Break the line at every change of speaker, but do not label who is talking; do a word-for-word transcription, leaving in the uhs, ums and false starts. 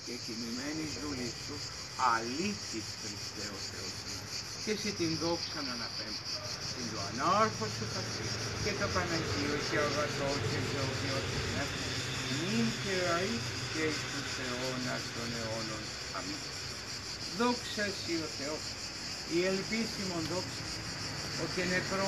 και κοιμημένης δουλής σου, αλήθης Χριστέ ο Θεός μου. Και εσύ την δόξα να αναπέμπεις, την το ανάρχο σου Πατρί, και το Παναγίο και αγαθό και ζωοποιός Πνεύμα, νυν και αεί και εις τους αιώνας των αιώνων. Αμήν. Δόξα σοι ο Θεός, η ελπίσιμον δόξα, ο και νεκρό